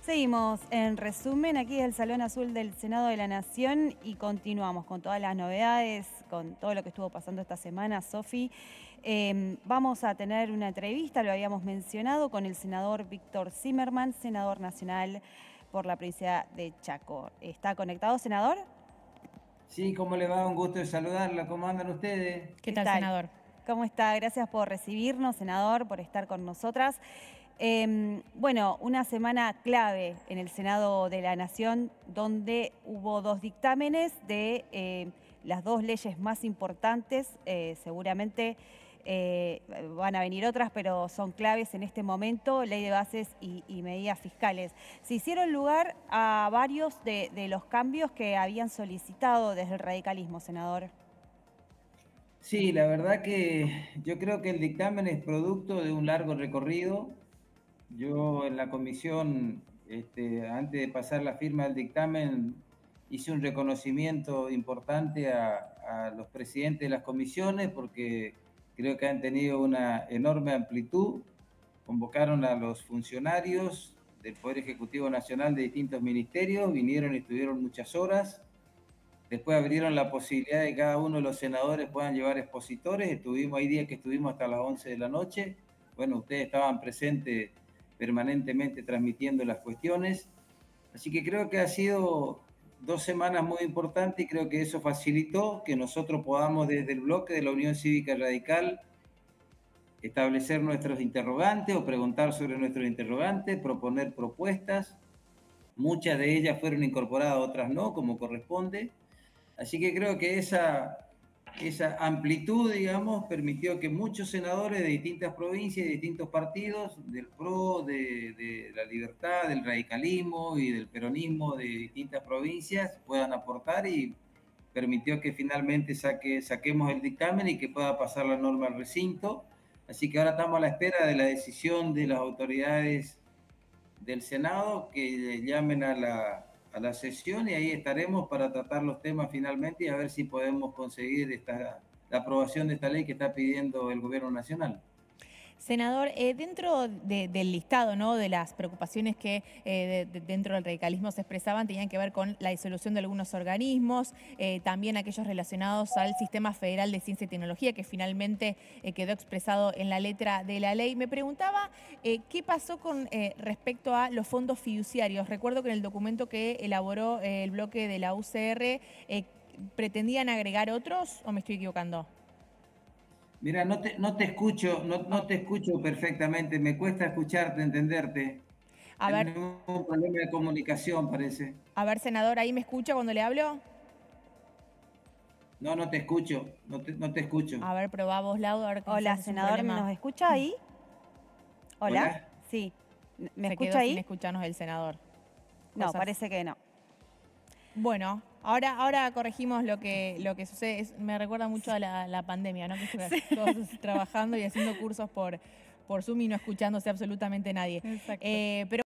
Seguimos en resumen aquí del Salón Azul del Senado de la Nación y continuamos con todas las novedades, con todo lo que estuvo pasando esta semana, Sofi. Vamos a tener una entrevista, lo habíamos mencionado, con el senador Víctor Zimmerman, senador nacional por la provincia de Chaco. ¿Está conectado, senador? Sí, ¿cómo le va? Un gusto de saludarla. ¿Cómo andan ustedes? ¿Qué tal, senador? ¿Cómo está? Gracias por recibirnos, senador, por estar con nosotras. Bueno, una semana clave en el Senado de la Nación, donde hubo dos dictámenes de las dos leyes más importantes. Seguramente van a venir otras, pero son claves en este momento: ley de bases y medidas fiscales. Se hicieron lugar a varios de los cambios que habían solicitado desde el radicalismo, senador. Sí, la verdad que yo creo que el dictamen es producto de un largo recorrido. Yo en la comisión, antes de pasar la firma del dictamen, hice un reconocimiento importante a los presidentes de las comisiones porque creo que han tenido una enorme amplitud. Convocaron a los funcionarios del Poder Ejecutivo Nacional de distintos ministerios, vinieron y estuvieron muchas horas. Después abrieron la posibilidad de que cada uno de los senadores puedan llevar expositores. Hay días que estuvimos hasta las 11 de la noche. Bueno, ustedes estaban presentes permanentemente transmitiendo las cuestiones. Así que creo que ha sido 2 semanas muy importantes y creo que eso facilitó que nosotros podamos desde el bloque de la Unión Cívica Radical establecer nuestros interrogantes o preguntar sobre nuestros interrogantes, proponer propuestas. Muchas de ellas fueron incorporadas, otras no, como corresponde. Así que creo que esa amplitud, digamos, permitió que muchos senadores de distintas provincias, de distintos partidos, del PRO, de la Libertad, del radicalismo y del peronismo de distintas provincias puedan aportar, y permitió que finalmente saquemos el dictamen y que pueda pasar la norma al recinto. Así que ahora estamos a la espera de la decisión de las autoridades del Senado que llamen a la sesión, y ahí estaremos para tratar los temas finalmente y a ver si podemos conseguir la aprobación de esta ley que está pidiendo el Gobierno Nacional. Senador, dentro del listado, ¿no?, de las preocupaciones que dentro del radicalismo se expresaban, tenían que ver con la disolución de algunos organismos, también aquellos relacionados al Sistema Federal de Ciencia y Tecnología, que finalmente quedó expresado en la letra de la ley. Me preguntaba qué pasó con respecto a los fondos fiduciarios. Recuerdo que en el documento que elaboró el bloque de la UCR pretendían agregar otros, ¿o me estoy equivocando? Mira, no te escucho, no te escucho perfectamente, me cuesta escucharte, entenderte. A ver, Tenemos un problema de comunicación, parece. senador, ¿ahí me escucha cuando le hablo? No, no te escucho, no te escucho. A ver, probá vos, Laudo, a ver qué Hola, quizás es un senador, problema. ¿nos escucha ahí? Hola, Hola. sí. ¿Me Se escucha quedó sin ahí? escucharnos el senador. No, Cosas. parece que no. Bueno, ahora corregimos lo que sucede. Me recuerda mucho a la pandemia, ¿no? Que todos trabajando y haciendo cursos por Zoom y no escuchándose absolutamente nadie. Exacto. Pero